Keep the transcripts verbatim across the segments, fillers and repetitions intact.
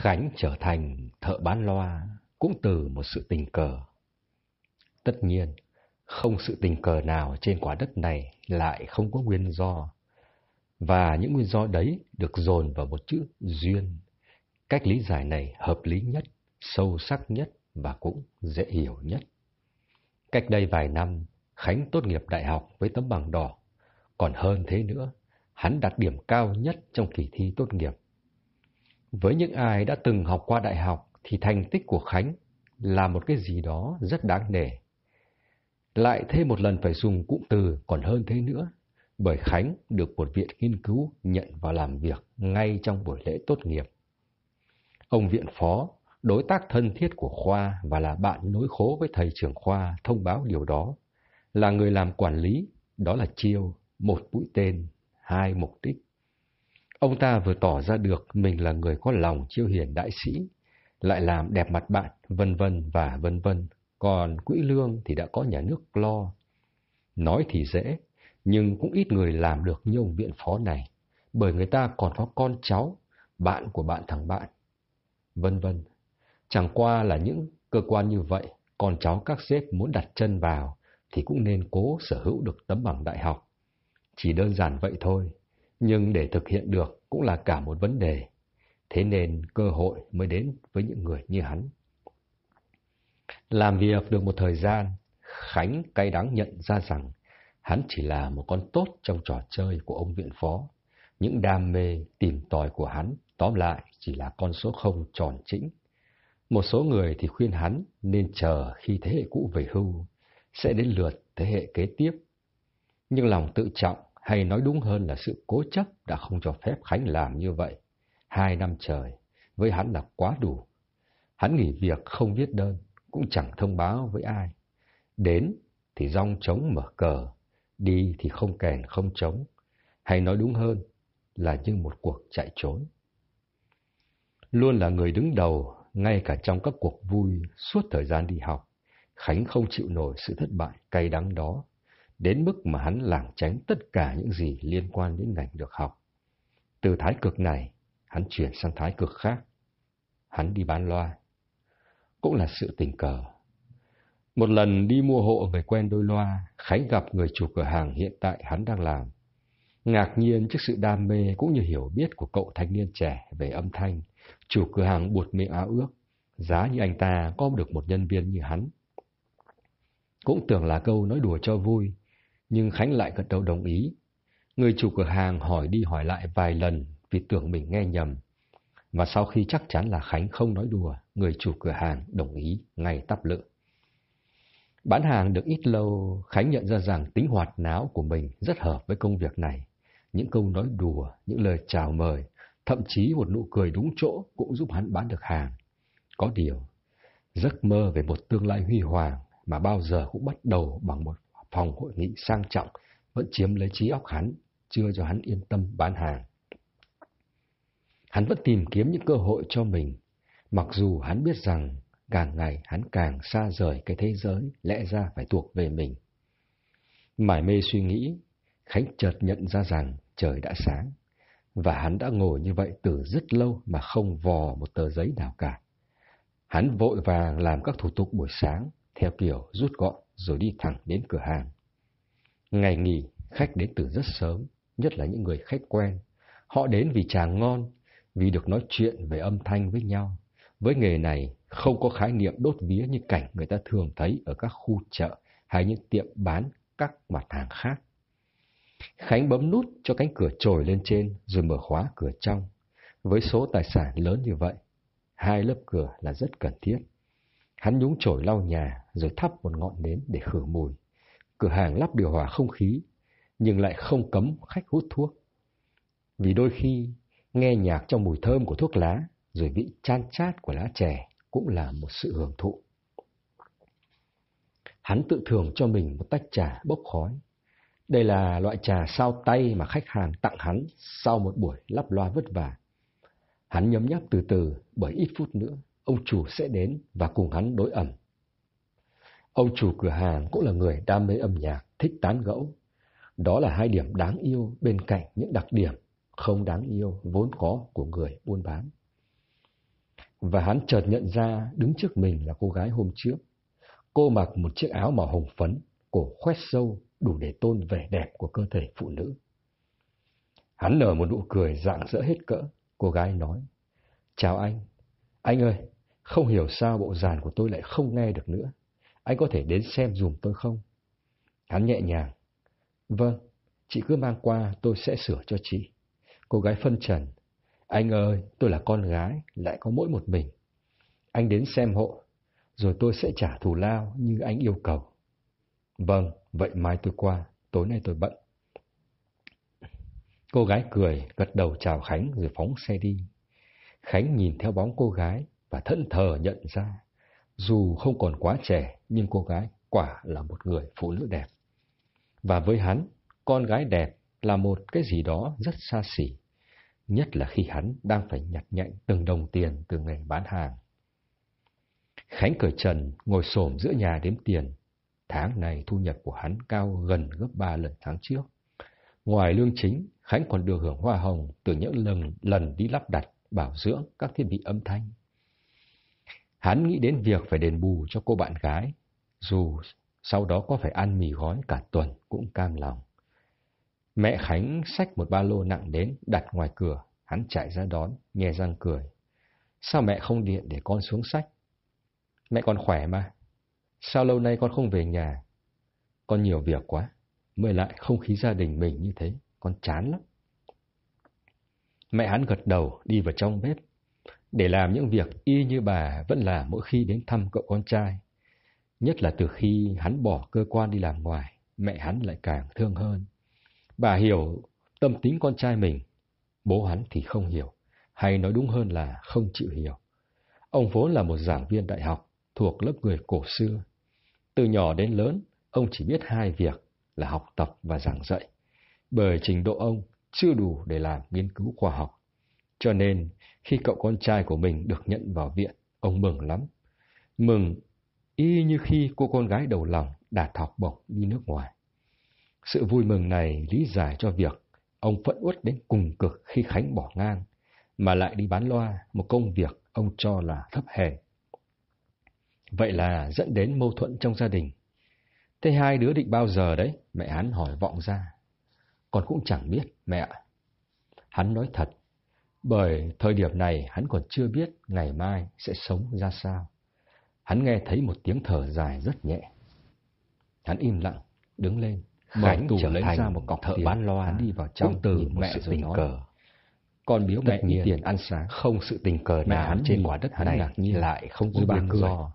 Khánh trở thành thợ bán loa cũng từ một sự tình cờ. Tất nhiên, không sự tình cờ nào trên quả đất này lại không có nguyên do. Và những nguyên do đấy được dồn vào một chữ duyên. Cách lý giải này hợp lý nhất, sâu sắc nhất và cũng dễ hiểu nhất. Cách đây vài năm, Khánh tốt nghiệp đại học với tấm bằng đỏ. Còn hơn thế nữa, hắn đạt điểm cao nhất trong kỳ thi tốt nghiệp. Với những ai đã từng học qua đại học thì thành tích của Khánh là một cái gì đó rất đáng nể. Lại thêm một lần phải dùng cụm từ còn hơn thế nữa, bởi Khánh được một viện nghiên cứu nhận vào làm việc ngay trong buổi lễ tốt nghiệp. Ông viện phó, đối tác thân thiết của khoa và là bạn nối khố với thầy trưởng khoa thông báo điều đó, là người làm quản lý, đó là chiêu, một mũi tên, hai mục đích. Ông ta vừa tỏ ra được mình là người có lòng chiêu hiền đại sĩ, lại làm đẹp mặt bạn, vân vân và vân vân. Còn quỹ lương thì đã có nhà nước lo. Nói thì dễ, nhưng cũng ít người làm được như ông viện phó này, bởi người ta còn có con cháu, bạn của bạn thằng bạn, vân vân. Chẳng qua là những cơ quan như vậy, con cháu các sếp muốn đặt chân vào thì cũng nên cố sở hữu được tấm bằng đại học. Chỉ đơn giản vậy thôi, nhưng để thực hiện được cũng là cả một vấn đề. Thế nên cơ hội mới đến với những người như hắn. Làm việc được một thời gian, Khánh cay đắng nhận ra rằng hắn chỉ là một con tốt trong trò chơi của ông viện phó. Những đam mê tìm tòi của hắn tóm lại chỉ là con số không tròn chỉnh. Một số người thì khuyên hắn nên chờ khi thế hệ cũ về hưu, sẽ đến lượt thế hệ kế tiếp. Nhưng lòng tự trọng, hay nói đúng hơn là sự cố chấp, đã không cho phép Khánh làm như vậy. Hai năm trời, với hắn là quá đủ. Hắn nghỉ việc không viết đơn, cũng chẳng thông báo với ai. Đến thì dong trống mở cờ, đi thì không kèn không trống. Hay nói đúng hơn là như một cuộc chạy trốn. Luôn là người đứng đầu, ngay cả trong các cuộc vui suốt thời gian đi học, Khánh không chịu nổi sự thất bại cay đắng đó, đến mức mà hắn lảng tránh tất cả những gì liên quan đến ngành được học. Từ thái cực này, hắn chuyển sang thái cực khác. Hắn đi bán loa. Cũng là sự tình cờ. Một lần đi mua hộ người quen đôi loa, Khánh gặp người chủ cửa hàng hiện tại hắn đang làm. Ngạc nhiên trước sự đam mê cũng như hiểu biết của cậu thanh niên trẻ về âm thanh, chủ cửa hàng buột miệng áo ước, giá như anh ta có được một nhân viên như hắn. Cũng tưởng là câu nói đùa cho vui, nhưng Khánh lại gật đầu đồng ý. Người chủ cửa hàng hỏi đi hỏi lại vài lần vì tưởng mình nghe nhầm. Và sau khi chắc chắn là Khánh không nói đùa, người chủ cửa hàng đồng ý ngay tắp lự. Bán hàng được ít lâu, Khánh nhận ra rằng tính hoạt náo của mình rất hợp với công việc này. Những câu nói đùa, những lời chào mời, thậm chí một nụ cười đúng chỗ cũng giúp hắn bán được hàng. Có điều, giấc mơ về một tương lai huy hoàng mà bao giờ cũng bắt đầu bằng một phòng hội nghị sang trọng vẫn chiếm lấy trí óc hắn, chưa cho hắn yên tâm bán hàng. Hắn vẫn tìm kiếm những cơ hội cho mình, mặc dù hắn biết rằng càng ngày hắn càng xa rời cái thế giới lẽ ra phải thuộc về mình. Mải mê suy nghĩ, Khánh chợt nhận ra rằng trời đã sáng, và hắn đã ngồi như vậy từ rất lâu mà không vò một tờ giấy nào cả. Hắn vội vàng làm các thủ tục buổi sáng, theo kiểu rút gọn rồi đi thẳng đến cửa hàng. Ngày nghỉ, khách đến từ rất sớm, nhất là những người khách quen. Họ đến vì trà ngon, vì được nói chuyện về âm thanh với nhau. Với nghề này, không có khái niệm đốt vía như cảnh người ta thường thấy ở các khu chợ hay những tiệm bán các mặt hàng khác. Khánh bấm nút cho cánh cửa trồi lên trên rồi mở khóa cửa trong. Với số tài sản lớn như vậy, hai lớp cửa là rất cần thiết. Hắn nhúng chổi lau nhà rồi thắp một ngọn nến để khử mùi. Cửa hàng lắp điều hòa không khí, nhưng lại không cấm khách hút thuốc. Vì đôi khi, nghe nhạc trong mùi thơm của thuốc lá, rồi vị chan chát của lá chè cũng là một sự hưởng thụ. Hắn tự thưởng cho mình một tách trà bốc khói. Đây là loại trà sao tay mà khách hàng tặng hắn sau một buổi lắp loa vất vả. Hắn nhấm nháp từ từ, bởi ít phút nữa, ông chủ sẽ đến và cùng hắn đối ẩm. Ông chủ cửa hàng cũng là người đam mê âm nhạc, thích tán gẫu. Đó là hai điểm đáng yêu bên cạnh những đặc điểm không đáng yêu vốn có của người buôn bán. Và hắn chợt nhận ra đứng trước mình là cô gái hôm trước. Cô mặc một chiếc áo màu hồng phấn, cổ khoét sâu, đủ để tôn vẻ đẹp của cơ thể phụ nữ. Hắn nở một nụ cười rạng rỡ hết cỡ. Cô gái nói: "Chào anh. Anh ơi, không hiểu sao bộ dàn của tôi lại không nghe được nữa. Anh có thể đến xem dùm tôi không?" Hắn nhẹ nhàng: "Vâng, chị cứ mang qua, tôi sẽ sửa cho chị." Cô gái phân trần: "Anh ơi, tôi là con gái, lại có mỗi một mình. Anh đến xem hộ, rồi tôi sẽ trả thù lao như anh yêu cầu." "Vâng, vậy mai tôi qua, tối nay tôi bận." Cô gái cười, gật đầu chào Khánh rồi phóng xe đi. Khánh nhìn theo bóng cô gái và thẫn thờ nhận ra, dù không còn quá trẻ, nhưng cô gái quả là một người phụ nữ đẹp. Và với hắn, con gái đẹp là một cái gì đó rất xa xỉ, nhất là khi hắn đang phải nhặt nhạnh từng đồng tiền từ nghề bán hàng. Khánh cởi trần, ngồi xổm giữa nhà đếm tiền. Tháng này thu nhập của hắn cao gần gấp ba lần tháng trước. Ngoài lương chính, Khánh còn được hưởng hoa hồng từ những lần, lần đi lắp đặt, bảo dưỡng các thiết bị âm thanh. Hắn nghĩ đến việc phải đền bù cho cô bạn gái, dù sau đó có phải ăn mì gói cả tuần cũng cam lòng. Mẹ Khánh xách một ba lô nặng đến, đặt ngoài cửa. Hắn chạy ra đón, nhe răng cười: "Sao mẹ không điện để con xuống xách?" "Mẹ con khỏe mà. Sao lâu nay con không về nhà?" "Con nhiều việc quá, mới lại không khí gia đình mình như thế, con chán lắm." Mẹ hắn gật đầu đi vào trong bếp để làm những việc y như bà vẫn làm mỗi khi đến thăm cậu con trai. Nhất là từ khi hắn bỏ cơ quan đi làm ngoài, mẹ hắn lại càng thương hơn. Bà hiểu tâm tính con trai mình, bố hắn thì không hiểu, hay nói đúng hơn là không chịu hiểu. Ông vốn là một giảng viên đại học, thuộc lớp người cổ xưa. Từ nhỏ đến lớn, ông chỉ biết hai việc là học tập và giảng dạy, bởi trình độ ông chưa đủ để làm nghiên cứu khoa học. Cho nên, khi cậu con trai của mình được nhận vào viện, ông mừng lắm. Mừng y như khi cô con gái đầu lòng đạt học bổng đi nước ngoài. Sự vui mừng này lý giải cho việc ông phẫn uất đến cùng cực khi Khánh bỏ ngang, mà lại đi bán loa một công việc ông cho là thấp hèn. Vậy là dẫn đến mâu thuẫn trong gia đình. "Thế hai đứa định bao giờ đấy?" mẹ hắn hỏi vọng ra. "Con cũng chẳng biết, mẹ ạ." Hắn nói thật, bởi thời điểm này hắn còn chưa biết ngày mai sẽ sống ra sao. Hắn nghe thấy một tiếng thở dài rất nhẹ. Hắn im lặng, đứng lên, mở tủ lấy ra một cọc thợ bán loa. Hắn đi vào trong từ mẹ rồi nói: cờ. "Con biếu mẹ ít tiền ăn sáng." Không sự tình cờ nào hắn trên quả đất này ngạc nhiên lại không có nguyên do.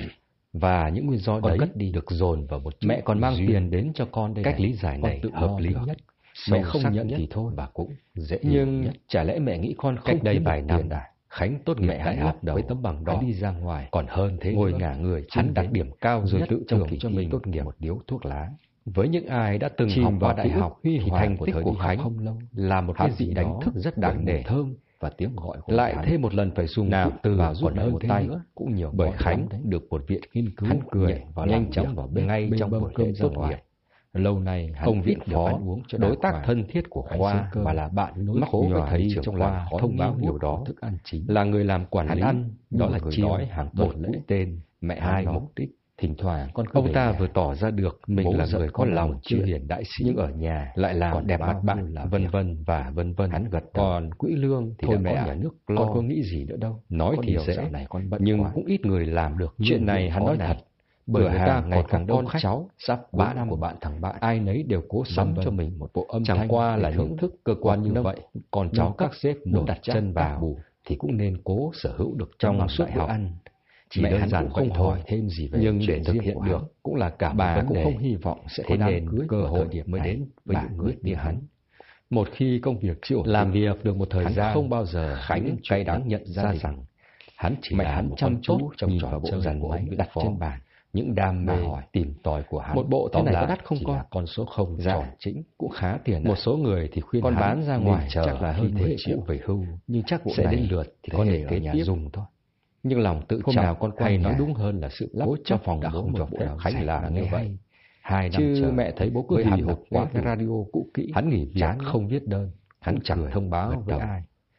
Và những nguyên do đấy đi được dồn vào một chút. Mẹ còn mang tiền đến cho con đây. Cách lý giải này hợp lý nhất. Mẹ không nhận thì thôi, bà cũng dễ. Nhưng chả lẽ mẹ nghĩ con không đây vài năm đã? Khánh tốt nghiệp đại học với tấm bằng đó đi ra ngoài, còn hơn thế ngồi ngả người hắn đạt điểm cao rồi tự thưởng cho mình tốt nghiệp một điếu thuốc lá. Với những ai đã từng học vào đại học thì thành tích của Khánh không lâu là một cái gì đánh thức rất đáng nể thơm và tiếng gọi của lại thêm một lần phải dùng nào từ vào giúp hơn tay nữa cũng nhiều. Bởi Khánh được một viện nghiên cứu hắn cười và nhanh chóng vào bên ngay trong buổi lễ tốt nghiệp. Lâu nay ông viện phó đối tác thân thiết của khoa mà là bạn nối khố với thầy trưởng khoa thông báo điều đó thức ăn chính là người làm quản lý ăn, đó là chia hàng tuần lễ tên mẹ hai mục đích. Thỉnh thoảng con ông ta vừa tỏ ra được mình là người có lòng chưa hiền đại sĩ, nhưng ở nhà lại làm đẹp mặt bạn, vân vân và vân vân. Hắn gật. Còn quỹ lương thì mẹ nhà nước lo, con có nghĩ gì nữa đâu. Nói thì dễ này, con bận nhưng cũng ít người làm được chuyện này. Hắn nói thật, bởi người ta ngày càng đông khách, cháu sắp ba năm của bạn thằng bạn, ai nấy đều cố sắm cho mình một bộ âm thanh. Chẳng qua là những thức cơ quan như vậy, còn cháu các sếp muốn đặt chân vào thì cũng nên cố sở hữu được trong suốt bữa ăn. Chỉ mẹ đơn giản không hỏi thêm gì về, nhưng để thực hiện được cũng là cả bà cũng không hy vọng sẽ có đám cưới cơ hội điểm mới đến với những người như hắn. Một khi công việc chưa làm việc được một thời gian, không bao giờ Khánh cay đắng nhận ra rằng hắn chỉ là một con chú trong trò bộ dàn máy đặt trên bàn. Những đam mê hỏi tìm tòi của hắn, một bộ thế này có đắt không con? Con số không tròn chính cũng khá tiền. Một số người thì khuyên con bán ra ngoài chắc là hơn mười triệu về hưu, nhưng chắc bộ sẽ đến lượt thì có để ở nhà dùng thôi. Nhưng lòng tự trọng nào con hay nói đúng hơn là sự cố cho phòng bố một bộ Khánh là như vậy. Hai năm chứ mẹ thấy bố cứ hì hục qua cái radio cũ kỹ. Hắn nghỉ việc không viết đơn, hắn chẳng thông báo với ai.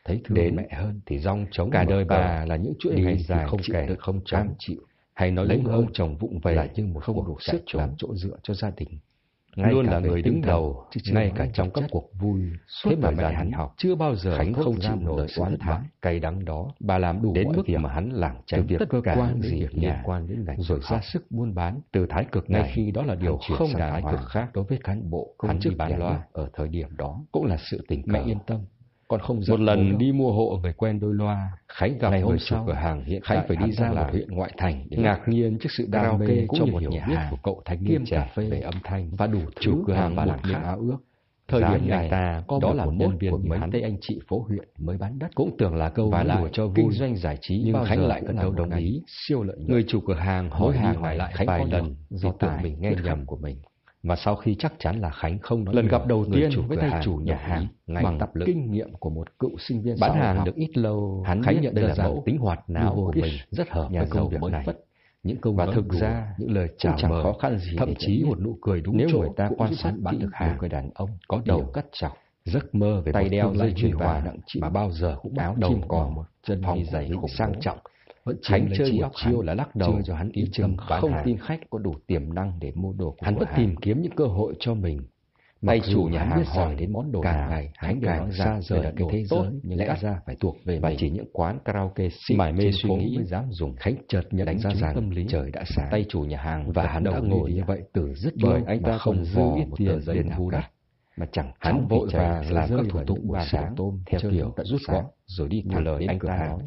thấy thương đến mẹ hơn thì rong trống cả đời bà là những chuỗi ngày dài không kể được không cam chịu, hay nói lấy một ông chồng vụng về là như một không đủ sức làm chỗ dựa cho gia đình, ngay luôn là người đứng đầu, ngay cả trong các cuộc vui. Thế mà mẹ hắn học chưa bao giờ Khánh không chịu nổi oán thán cay đắng đó. Bà làm đủ đến mức mà hắn lảng tránh việc cơ quan gì liên quan đến ngành rồi ra sức buôn bán từ thái cực này, ngay khi đó là điều không thái cực khác đối với cán bộ công chức bán loa ở thời điểm đó cũng là sự tình cờ. Mẹ yên tâm, con không giận. Một lần đi mua hộ người quen đôi loa, Khánh gặp ngày hôm sau cửa hàng hiện Khánh phải đi ra một huyện ngoại thành để ngạc nhiên trước sự đam mê cũng như một nhà hàng của cậu thanh niên trẻ về âm thanh và đủ chủ cửa hàng bà làm những áo ước. Thời điểm này ta có đó là một nhân viên mấy tay anh chị phố huyện mới bán đất, cũng tưởng là câu và lại cho kinh doanh giải trí, nhưng Khánh lại cất đầu đồng ý siêu lợi nhuận. Người chủ cửa hàng hỏi hàng hỏi lại Khánh vài lần vì tưởng mình nghe nhầm của mình. Mà sau khi chắc chắn là Khánh không nói lần gặp đầu tiên với tay chủ nhà hàng bằng tập kinh nghiệm của một cựu sinh viên bán hàng được ít lâu, hắn Khánh nhận đây là mẫu tính hoạt náo của mình rất hợp với công việc này. Những câu và thực ra những lời chào mời khó khăn gì, thậm chí một nụ cười đúng chỗ. Nếu người ta quan sát bạn được hàng người đàn ông có đầu cắt chọc, giấc mơ về tay đeo dây chuyền hòa đặng trị mà bao giờ cũng áo đầu còn một chân phòng giày sang trọng. Khánh chơi một chiêu là lắc đầu cho hắn ý chừng không tin khách có đủ tiềm năng để mua đồ của hắn vẫn tìm kiếm những cơ hội cho mình. Tay chủ nhà hàng hỏi đến món đồ cả ngày, Khánh đều nói ra rời là cái thế giới nhưng lẽ ra phải thuộc về và chỉ những quán karaoke xịn mải mê suy nghĩ mới dám dùng. Khánh chợt nhận đánh ra rằng tâm lý trời đã sáng. Tay chủ nhà hàng và hắn đã ngồi như vậy từ rất bởi anh ta không dư ít tiền tiền bù đắp mà chẳng hắn vội vàng làm các thủ tục buổi sáng tôm theo kiểu đã rút gọn rồi đi thẳng lời anh ta nói.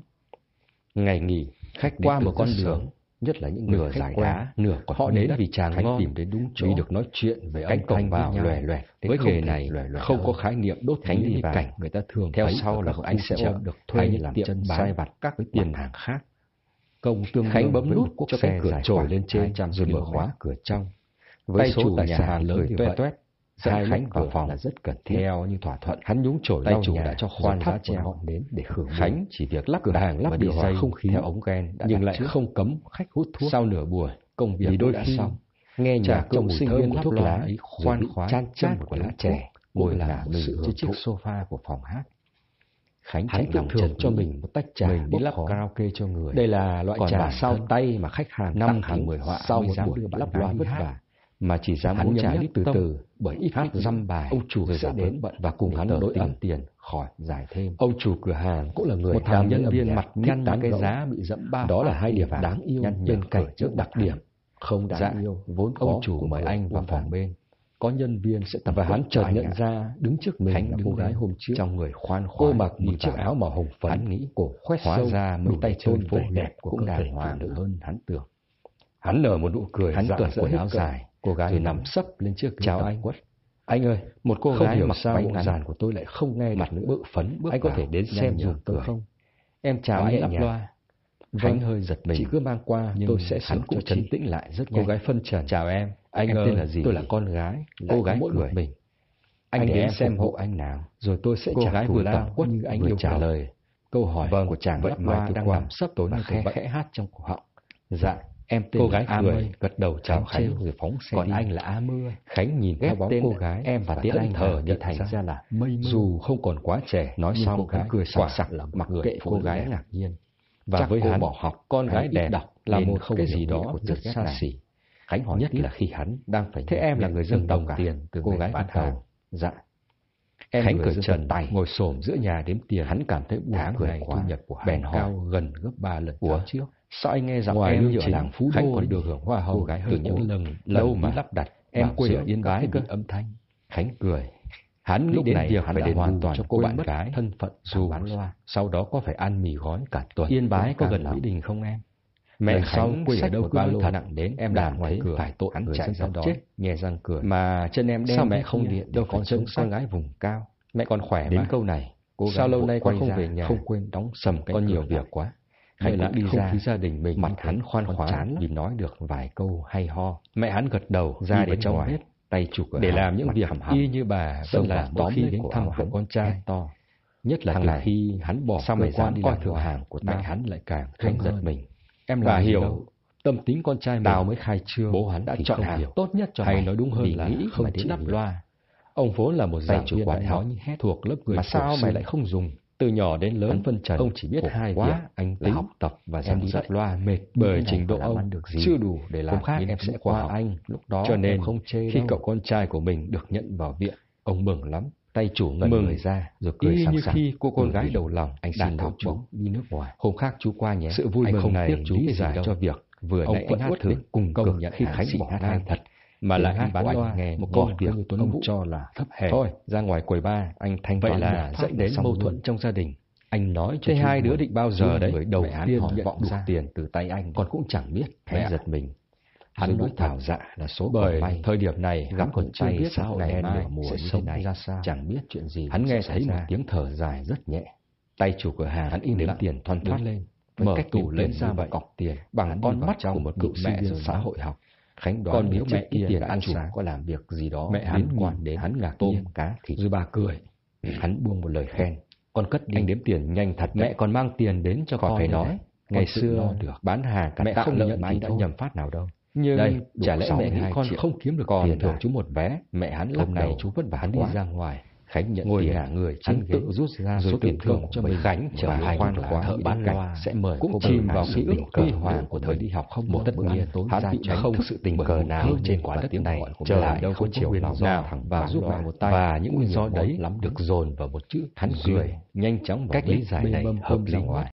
Ngày nghỉ, khách qua một con đường, nhất là những nửa giải đá, nửa còn họ đến vì chàng ngon, tìm đến đúng chỗ, vì được nói chuyện về âm thanh vào lòe loẹt. Với nghề này không có khái niệm đốt Khánh đi vào cảnh người ta thường theo sau là anh sẽ ôm được thuê làm chân sai vặt các với tiền hàng khác. Công tương Khánh bấm nút cho cái cửa trồi lên trên rồi mở khóa cửa trong. Với số tài sản lớn như vậy, hai Khánh vào phòng là rất cần thiết. Theo như thỏa thuận, hắn nhúng chổi tay chủ đã cho khoan giá treo đến để khử. Khánh chỉ việc lắp cửa hàng lắp điều hòa không khí theo ống gen, nhưng lại không cấm khách hút thuốc. Sau nửa buổi công việc đôi đã xong, nghe nhạc trong sinh viên thuốc lá ấy khoan khoái chan chát của lá trẻ ngồi làm sự trên chiếc sofa của phòng hát. Khánh chạy lòng trần cho mình một tách trà mình đi lắp karaoke cho người. Đây là loại trà sau tay mà khách hàng năm thì mười họa sau một buổi lắp loa vất vả mà chỉ dám uống trà đi từ từ bởi ít hát dăm bài ông chủ sẽ đến bận và cùng hắn đổi ẩn tiền khỏi giải thêm. Ông chủ cửa hàng cũng là người một thằng nhân viên mặt nhăn cái giá bị dẫm ba, đó là hai điểm đáng yêu bên cạnh những đặc điểm không đáng dạ, yêu vốn ông chủ mời anh vào phòng bên có nhân viên sẽ tập và hắn chợt nhận ra đứng trước mình là cô gái hôm trước trong người khoan khoái, cô mặc một chiếc áo màu hồng phấn, hắn nghĩ cổ khoét sâu ra mấy tay chân phổi đẹp cũng đàng hoàng hơn hắn tưởng. Hắn nở một nụ cười, hắn cởi quần áo dài, cô gái rồi nằm sấp lên chiếc chào anh quất. Anh ơi, một cô không gái mặc sao bộ dàn của tôi lại không nghe mặt nữa bự phấn bước anh có thể đến xem dùm tôi không? Em chào nhẹ nhàng. Loa. Khánh hơi giật mình. Chị cứ mang qua, nhưng tôi sẽ sẵn cho trấn tĩnh lại rất nhanh. Cô gái phân trần. Chào em. Anh em ơi, tên là gì? Tôi là con gái. Cô gái cười mình. Anh, anh đến xem hộ anh nào, rồi tôi sẽ trả gái vừa lao quất như anh yêu trả lời. Câu hỏi vâng của chàng lắp loa đang nằm sấp tối nay khẽ khẽ hát trong cổ họng. Dạ. Em tên cô gái cười gật đầu chào Khánh rồi phóng xe còn đi. Anh là A Mưa. Khánh nhìn theo bóng cô gái em và tiếng anh thở nhận thành ra là mây mưa. Dù không còn quá trẻ nói xong cô gái cười sặc sặc là mặc kệ cô gái ngạc nhiên và chắc với hắn bỏ học con gái đẹp đọc là một không cái gì đó rất xa xỉ. Khánh hỏi nhất là khi hắn đang phải thế em là người dân đồng tiền từ cô gái ban đầu. Dạ. Em Khánh cười trần tay ngồi xổm giữa nhà đếm tiền. Hắn cảm thấy buồn cười thu nhập của hắn cao gần gấp ba lần trước. Sao anh nghe giọng em như ở làng Phú Đô còn được hưởng hoa hồng gái từ những lần lâu mà lắp đặt em quê ở Yên Bái cơ âm thanh. Khánh cười. Hắn lúc này việc phải đền hoàn toàn cho cô bạn gái thân phận dù bán loa. Sau đó có phải ăn mì gói cả tuần. Yên Bái có gần Mỹ Đình không em? Mẹ Khánh quê ở đâu ba lô nặng đến em đàn ngoài cửa phải tội hắn chạy ra đó nhè răng cười. Mà chân em đen sao mẹ không điện đâu con chân con gái vùng cao. Mẹ còn khỏe đến câu này. Sao lâu nay con không về nhà không quên đóng sầm con nhiều việc quá. Khánh lại đi ra khí gia đình mình mặt hắn khoan khoái vì nói được vài câu hay ho. Mẹ hắn gật đầu ra đến trong bếp tay chụp để làm những việc y như bà vẫn là tóm khi đến thăm của con trai to. Nhất là từ khi hắn bỏ cơ quan đi làm thượng hàng của mẹ hắn lại càng Khánh giật mình. Em là hiểu tâm tính con trai mình. Tao mới khai trương bố hắn đã chọn hàng tốt nhất cho hay nói đúng hơn là không đến lắp loa. Ông vốn là một giảng viên đại học thuộc lớp người mà sao mày lại không dùng Từ nhỏ đến lớn, phân trần ông chỉ biết hai quá việc anh là học tập và giảng dạy. Loa mệt bởi trình độ ông được gì chưa đủ để làm. Hôm khác em sẽ qua anh, lúc đó cho nên không chê khi đâu. Cậu con trai của mình được nhận vào viện, ông mừng lắm. Tay chủ ngẩn người ra rồi cười sảng sảng. Như khi cô con gái đầu lòng anh xin học chú đi nước ngoài. Hôm khác chú qua nhé. Sự vui mừng này chú lý giải cho việc vừa nãy anh hát thử cùng công nhận khi Khánh bỏ hát thật, mà lại hát bán loa nghe một công việc ông Vũ cho là thấp hèn. Thôi ra ngoài quầy bar anh thanh toán. Vậy là dẫn đến mâu thuẫn trong gia đình. Anh nói cho hai đứa định bao giờ đấy người đầu tiên nhận vọng ra tiền từ tay anh, còn cũng chẳng biết. Mẹ giật mình. Hắn nói thảo dạ là số bởi may. Thời điểm này hắn còn chưa biết xã hội ngày mai mùa sẽ sống ra sao, chẳng biết chuyện gì. Hắn nghe thấy một tiếng thở dài rất nhẹ. Tay chủ cửa hàng hắn in đếm tiền thoăn thoắt lên, mở tủ lên ra một cọc tiền bằng con mắt của một cựu sinh viên xã hội học. Khánh đoán nếu mẹ ít tiền ăn sáng có làm việc gì đó mẹ hắn quan đến hắn ngạc tôm cá thịt. Rồi bà cười. Hắn buông một lời khen. Con cất đi. Anh đếm tiền nhanh thật. Mẹ còn mang tiền đến cho con phải nói. Ngày xưa được bán hàng cả mẹ không nhận mà anh đã nhầm phát nào đâu. Nhưng đây, chả lẽ mẹ nghĩ con không kiếm được còn tiền thưởng chú một vé. Mẹ hắn lắc đầu. Chú vất vả hắn đi ra ngoài. Khánh nhận ngồi ngả người trên ghế, tự rút ra số tiền thưởng cho mình. Khánh trở lại khoan khóa thợ bán loa sẽ mời cũng chìm vào ký ức huy hoàng của thời đi học không một tất nhiên hắn bị không sự tình cờ nào trên quả đất này trở lại đâu có chiều lòng nào và giúp lại một tay, và những nguyên do đấy lắm được dồn vào một chữ hắn cười nhanh chóng cách lý giải này hợp lý ngoài.